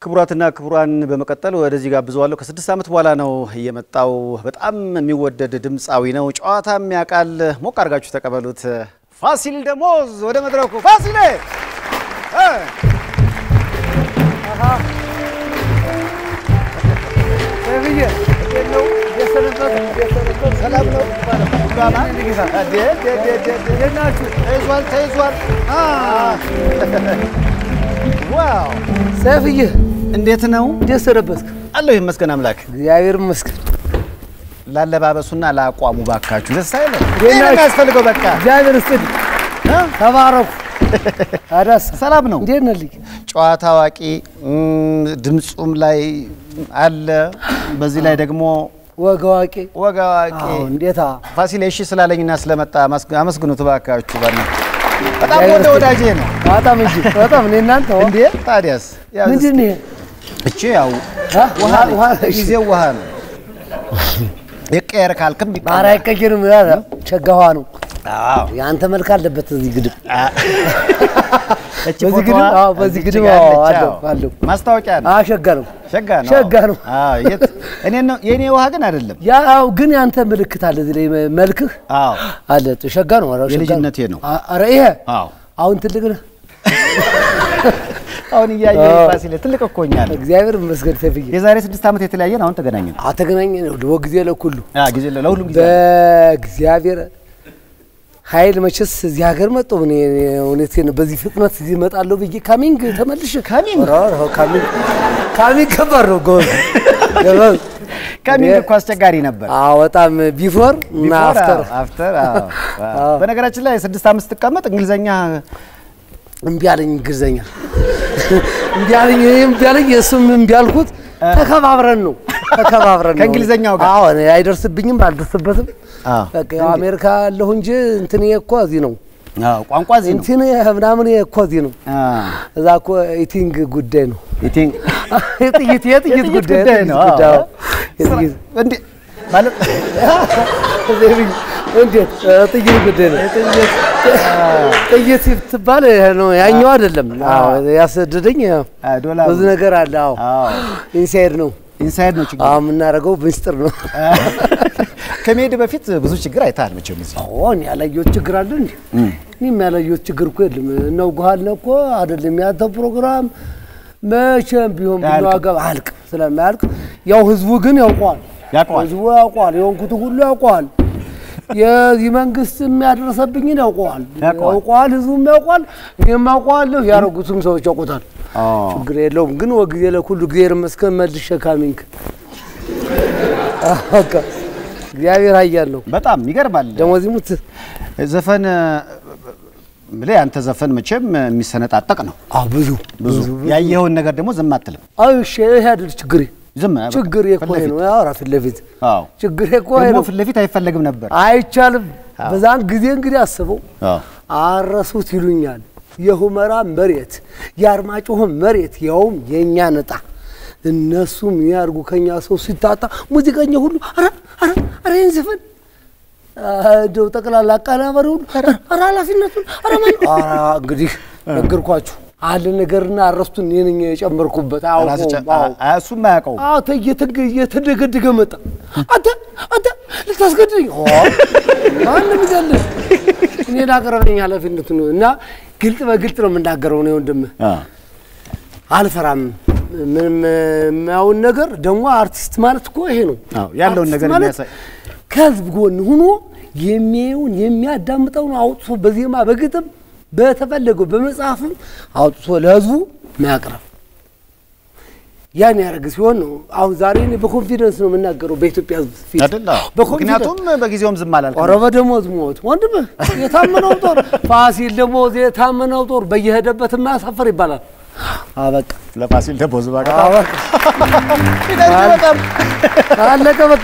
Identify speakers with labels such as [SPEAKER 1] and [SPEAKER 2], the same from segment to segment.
[SPEAKER 1] ክቡራትና ክቡራን በመቀጠል ወደዚህ ጋብዘዋለሁ ከ6 ዓመት በኋላ ነው የመጣው በጣም የሚወደድ ድምጻዊ ነው ጨዋታም ያቃል ሞቅ አርጋችሁ ተቀበሉት ፋሲል ደሞዝ ወደ መድረኩ ፋሲል
[SPEAKER 2] ሰብየ ነው የሰነበት ሰላም ነው ባባ ንግዛ የናቹ ተይዟል ዋው ሰብየ እንዴት ነው ደሰረበስክ አላህ ይመስገን አምላክ እግዚአብሔር ይመስገን ላለባበሱና ላቋሙ ባካችሁ ደስ አይለም የና ያስፈልገው በቃ እግዚአብሔር ይስጥል ተባረኩ አዳስ ሰላም ነው እንዴት ነህ ልጅ ጨዋታ ዋቂ ድምጹም ላይ አለ በዚህ ላይ ደግሞ ወጋዋቂ እንዴታ ፋሲል እሺ ስላለኝና ስለመጣ አመስግኑት ባካችሁ ባና በጣም ወዳጄ ነው በጣም እናንተ እንዴ ታዲያስ ምንድነው እቺ ያው ውሃ ጊዜው ውሃ ነው የቀየር ካልከም ቢባራ አይቀየርም ያዛ ቸጋዋ ነው አዎ ያንተ መልክ አለበት እዚህ ግድብ እቺ ፎቶ በዚህ ግድብ አለው ማስታወቂያ ነው ሸጋ ነው የት የኔ ውሃ ግን አይደለም ያው ግን ያንተ ምልክት አለ እዚህ ላይ መልክህ አዎ አለ ሸጋ ነው አራው ሸጋ የልጅነቴ ነው አረ ይሄ አዎ አሁን ትልቅ ነው አሁን ያየው ፋሲል ትልቅ እኮኛል እግዚአብሔር ይመስገን ተፍዬ የዛሬ 6 ዓመት የተለያየን አሁን ተገናኘን ወግዜ ለኩሉ ጊዜ ለሁሉም ጊዜ በእግዚአብሔር ኃይል መቸስ እዚህ ሀገር መጣው እኔ እውነቴን በዚህ ፍጥነት እዚህ መጣለው ብዬ ካሚንግ ተመልሼ ካሚንግ ከበሮ ጎል ካሚንግ እኮ አስቸጋሪ ነበር አዎ በጣም ቢፎር እና አፍተር በነገራችን ላይ 6 ዓመት ተቀመጥ እንግሊዘኛ እምቢ አለኝ እንግሊዘኛ እምቢ አለኝ እሱም እምቢ አልኩት ተከባብረን ከእንግሊዘኛው ጋር አዎ አይደርስብኝም አልደርስበትም በቃ አሜሪካ አለሁ እንጂ እንትን እኮ እዚህ ነው አዎ ቋንቋ እዚህ ነው እንትን ምናምን እኮ እዚህ ነው እዛ እኮ ኢቲንግ ጉዳይ ነው ኢቲንግ የጥይት ጉዳይ ነው እንዴ ማለት እንዴት ጥይት ጉዳይ ነው ጥይት ትባል ነው ያኛው አይደለም አዎ ያሰደደኝ ዶላር ብዙ ነገር አለ አዎ ኢንሳይድ ነው ችግር አዎ ምናረጋው በሚስጥር ነው ከመሄድ በፊት ብዙ ችግር አይታል መቼም እዚህ አዎ እኔ ያላየው ችግር አለ እንዴ እኔም ያላየው ችግር እኮ የለም ነው ጉሃል ነው እኮ አይደለም ያንተ ፕሮግራም መቼም ቢሆን ብሏጋ አልቅ ስለማያልቅ ያው ህዝቡ ግን ያውቋል ህዝቡ ያውቋል የሆንኩት ሁሉ ያውቋል የዚህ መንግስት የሚያደርሰብኝ ያውቋል ህዝቡም ያውቋል እኔም አውቀዋለሁ ያረጉትም ሰዎች ያውቁታል ችግር የለውም ግን ወግዜ ለኩሉ ጊዜር መስከም መልሽ ካሚንግ አካ እግዚአብሔር ያያለው በጣም ይገርማል ደሞዝ ይሙት ዘፈን አንተ ዘፈን መቼም የሚሰነጣጠቅ ነው ብዙ ያየውን ነገር ደግሞ ዝም አትልም እሺ ይሄ አይደል ችግር የኮይ ነው ያው ራፊት ለፊት ችግር የኮይ ነው ፍለፊት አይፈልግም ነበር አይቻልም በዛን ጊዜ እንግዲህ አስበው አረሱት ይሉኛል የሁመራ መሬት ያርማጭሆ መሬት ያውም የኛ ነጣ እነሱም ያርጉ ከኛ ሰው ሲታጣ ሙዚቀኛ ሁሉ አረ እንዘፈን ደው ተቀላላ አቀናበሩ አረ ኃላፊነቱን ማን እንግዲህ ነገርኳችሁ አለ ነገርና አረስቱን የነኛ የጨመርኩበት እሱም ማያቀው ተየተደገደገ መጣ አንተ ልታስገድኝ ማንም ይዘል እኔ ዳቀረብኝ ኃላፊነቱን እና ግልጥ በግልጥ ነው የምናገረው ነው ወንድም አልፈራም ምንም ማውን ነገር ደግሞ አርቲስት ማለት እኮ ይሄ ነው ያለውን ነገር የሚያሳይ ከህዝብ ጎን ሆኖ የሚያዳምጠው ነው አውጥቶ በዜማ በግጥም በተፈለገው በመጽሐፍም አውጥቶ ለህዝቡ ማያቀርብ ያን ያረግ ሲሆን ነው አሁን ዛሬ እኔ በኮንፊደንስ ነው የምናገረው በኢትዮጵያ ፊት ምክንያቱም በጊዜውም ዝም አላልኩም አረበ ደሞዝ ሞት ወንድም የታመነው ጦር ፋሲል ደሞዝ የታመነው ጦር በየሄደበት ማሳፈር ይባላል አበቃ ለፋሲል ደሞዝ ባቃ በጣም አለቀ በቃ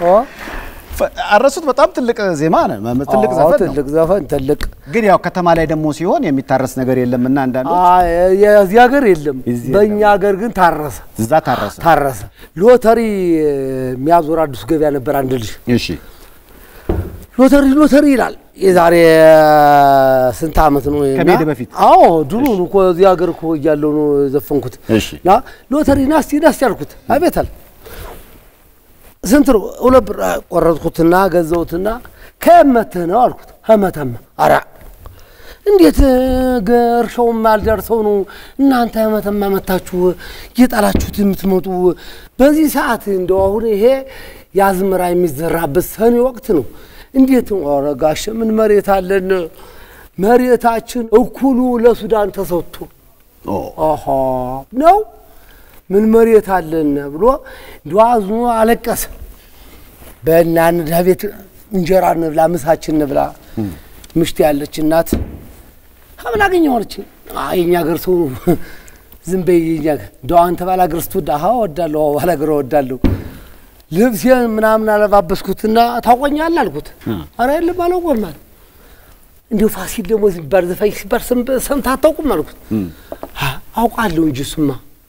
[SPEAKER 2] አረሱት በጣም ትልቅ ዜማ ነው ትልቅ ዘፈን ትልቅ ግን ያው ከተማ ላይ ደሞ ሲሆን የሚታረስ ነገር የለምና አንዳንዶች የዚህ ሀገር የለም በእኛ ሀገር ግን ታረሰ ሎተሪ የሚያዞር አዲስ ገበያ ነበር አንድ ልጅ እሺ ሎተሪ ይላል
[SPEAKER 3] የዛሬ ስንት አመት ነው
[SPEAKER 2] ከመሄድ በፊት
[SPEAKER 3] አዎ ድሮ እኮ እዚህ ሀገር እኮ ያለው ነው ዘፈንኩት እና ሎተሪ ናስቲ ያልኩት አቤታል ስንት ነው 2 ብር ቆረጥኩትና ገዘውትና ከመተህ ነው አልኩት ሀመተማ አራ እንዴት ገርሾው ማልደርሰው ነው እናንተ ሀመተማ መታችሁ እየጣላችሁት የምትመጡ በዚህ ሰዓት እንደው አሁን ይሄ ያዝመራ የሚዘራበት ሰኔ ወቅት ነው እንዴት ወረጋሽ ምን መሬት አለን መሬታችን እኩሉ ለሱዳን ተሰጥቶ አሃ ነው ምን መሬት አለን ብሎ ዱአዙ አለቀሰ በእናን ዳቤት እንጀራ እንብላ ምሳችን እንብላ ምሽት ያለች እናት ሀብላ አገኘዋለች አይኛ ገር ሰው ዝም በይኛ ዱአን ተባላገር ስትወዳ ወዳለው ባላገር ወዳለው ልብሴን ምናምን አለባበስኩትና ታቆኛል አልኩት አረ የለም አላቆማል እንዴ ፋሲል ደግሞ ዝባር ዘፋይ ሲባር ሰምታ አታውቁም አልኩት አውቃለሁ እንጂ ሱማ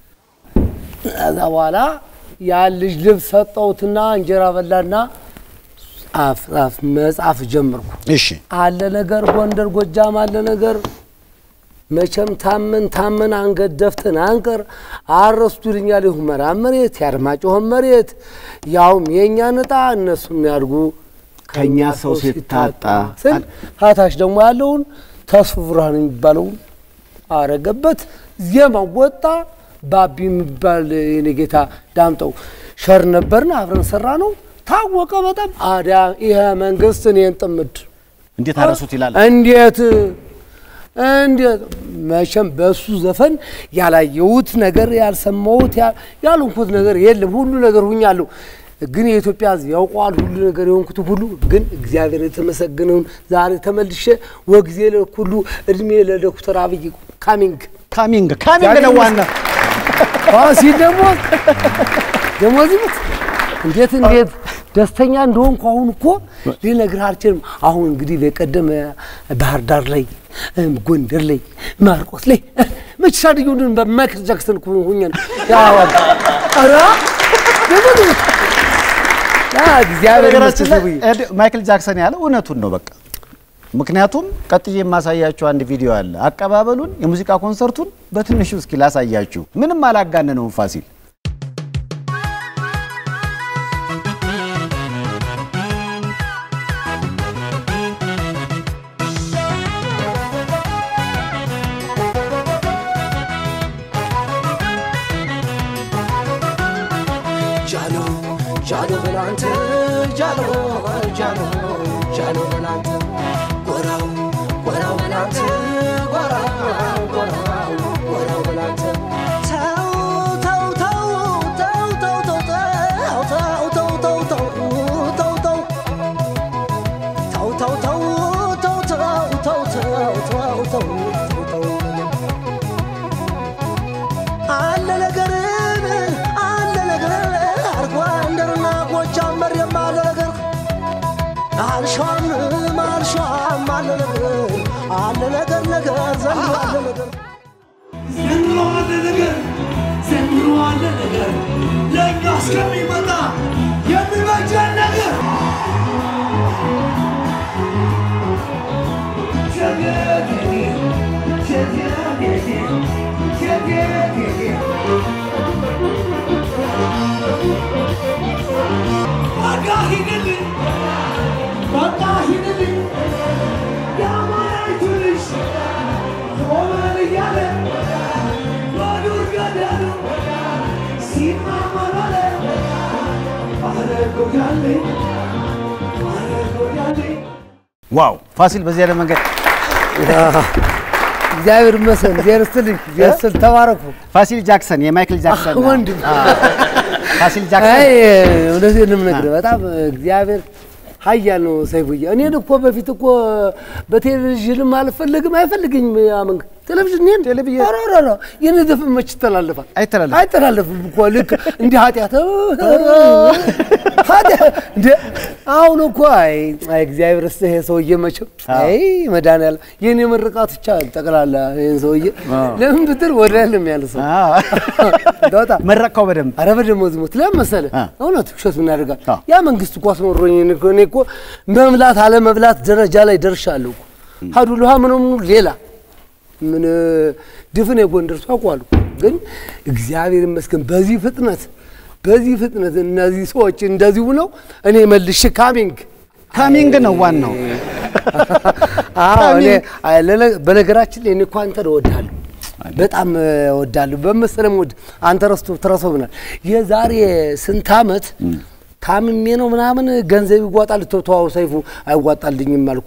[SPEAKER 3] አዛዋላ ያ ልጅ ልብስ ሰጠውትና እንጀራ በላና አፍ መጻፍ ጀመርኩ
[SPEAKER 2] እሺ
[SPEAKER 3] አለ ነገር ጎንደር ጎጃም አለ ነገር መቸም ታመን አንገት ደፍተን አንቀር አረስቱልኛል ይሁመራ መሬት ያርማጭሆ መሬት ያውም የኛ ነጣ እነሱም ያርጉ
[SPEAKER 2] ከኛ ሰው ሲታጣ
[SPEAKER 3] ታታሽ ደግሞ ያለውን ተስፉ ብርሃን የሚባለው አረገበት ዜማ ወጣ ባቢ የሚባል የኔጌታ ዳምጠው ሸር ነበርና አብረን ሰራ ነው ታወቀ በጣም አዳ ይሄ መንግስት እኔን ጥምድ
[SPEAKER 2] እንዴት አረሱት ይላል
[SPEAKER 3] እንዴት መቼም በሱ ዘፈን ያላየሁት ነገር ያልሰማሁት ያልንኩት ነገር የለም ሁሉ ነገር ሁኛለሁ ግን የኢትዮጵያ ሕዝብ ያውቃል ሁሉ ነገር የሆንኩት ሁሉ ግን እግዚአብሔር የተመሰገነውን ዛሬ ተመልሼ ወግዜ ለኩሉ እድሜ ለዶክተር አብይ ካሚንግ ነው ዋና ፋሲል ደግሞ ዝምት እንዴት ደስተኛ እንደሆንኩ አሁን እኮ ሊነግርህ አልችልም አሁን እንግዲህ በቀደም ባህር ዳር ላይ ጎንደር ላይ ማርቆስ ላይ መቻድዩን በማይክል ጃክሰን ሁኛን ያው አራ እግዚአብሔር ይመስገን
[SPEAKER 2] ማይክል ጃክሰን ያለው እውነቱን ነው በቃ ምክንያቱም ቀጥዬ ማሳያችሁ አንድ ቪዲዮ አለ አቀባበሉን የሙዚቃ ኮንሰርቱን በትንሹ እስኪ ላሳያችሁ ምንም አላጋነነው ፋሲል
[SPEAKER 4] Jalo belante, jalo belante, gorau belante, gorau belante.
[SPEAKER 2] ዋው ፋሲል በዚህ ያለ መንገድ
[SPEAKER 3] እግዚአብሔር ይመስገን ዘርስትልኝ ዘርስትል ተባረኩ
[SPEAKER 2] ፋሲል ጃክሰን የማይክል ጃክሰን
[SPEAKER 3] ወንድም
[SPEAKER 2] ፋሲል ጃክሰን
[SPEAKER 3] አይ ወለዚህ ነገር በጣም እግዚአብሔር ሀያል ነው ሰይፉዬ እኔ እኮ በፊት እኮ በቴሌቪዥን አይፈልግኝም ያመንክ ቴሌቪዥን ኧረ የኔ ዘፈን መች ይተላለፋል? አይተላለፍም እኮ ልክ እንዲህ ኃጢአት አሁን እኮ አይ እግዚአብሔር ይሄ ሰውዬ መቼም አይ መድኃኒዓለም የኔ ምርቃት ብቻ ጠቅላላ ይሄን ሰውዬ ለምን ብትል ወዳለም ያለ ሰው ዳታ
[SPEAKER 2] መረቃው በደንብ
[SPEAKER 3] ኧረ በደንብ ዝሙት ለምን መሰለህ እውነት ውሸት ምን ያደርጋል ያ መንግስት እኮ አስመሮኝ እኔ እኮ መብላት አለ መብላት ደረጃ ላይ ደርሻለሁ እኮ ሀዱ ለሃ ምንም ሌላ ምን ድፍን የጎንደር ሰው አቋሉ ግን እግዚአብሔር ይመስገን በዚህ ፍጥነት እነዚህ ሰዎች እንደዚህ ነው እኔ መልሽ ካሚንግ ነው ዋናው እኔ በነገራችን ላይ እኔ እኮ አንተ እወድሃለሁ በጣም እወድሃለሁ በመሰለም ወድ አንተ ተረሶብናል የዛሬ ስንት አመት ታምሜ ነው ምናምን ገንዘብ ይጓጣል ተተዋው ሰይፉ አይጓጣልኝም አልኩ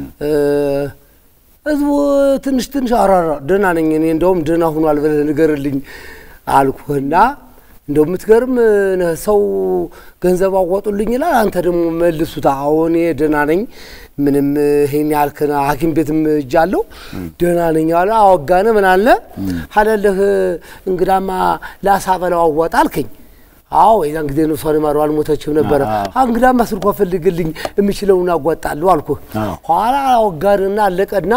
[SPEAKER 3] ህዝቡ ትንሽ አራራ ደና ነኝ እኔ እንደውም ደና ሆኗል ብለህ ንገርልኝ አልኩና እንደው ምትገርም ሰው ገንዘብ አዋጡልኝ ይላል አንተ ደግሞ መልሱታ አሁን ደና ነኝ ምንም ይሄን ያልከና ሐኪም ቤትም እጃለሁ ደና ነኝ አለ አወጋነ ምን አለ ሐለልህ እንግዳማ ላሳበለው አዋጣልከኝ አዎ የዛን ጊዜ ነው ሶሪ ማሩ አልሞተችም ነበር እንግዳማ ስልኳ ፈልግልኝ እምችለውና አጓጣለሁ አልኩ ኋላ አወጋርና አለቀና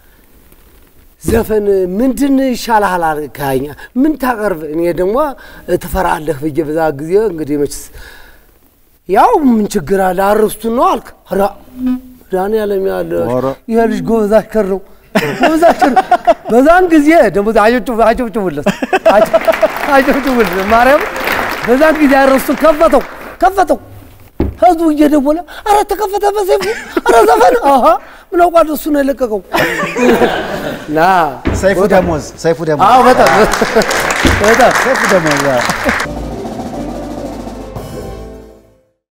[SPEAKER 3] ዘፈን ምንድን ይሻላል አልካኛ ምን ታቀርብ እኔ ደግሞ ተፈራለህ በየ በዛ ጊዜ እንግዲህ መችስ ያው ምን ችግር አለ አርስቱ ነው አልክ ራ ዳኒ ያለም ያለ ይሄልሽ ጎበዝ አከረው በዛን ጊዜ ደግሞ አጨብጭቡለት ማርያም በዛን ጊዜ አርስቱ ከፈተው ህዝቡ እየደወለ አረ ተከፈተ በሰይፉ አረ ዘፈን ምን አውቃለሁ እሱ ነው የለቀቀው
[SPEAKER 2] ና ሰይፉ ደሞዝ
[SPEAKER 3] አዎ በጣም
[SPEAKER 2] ሰይፉ ደሞዝ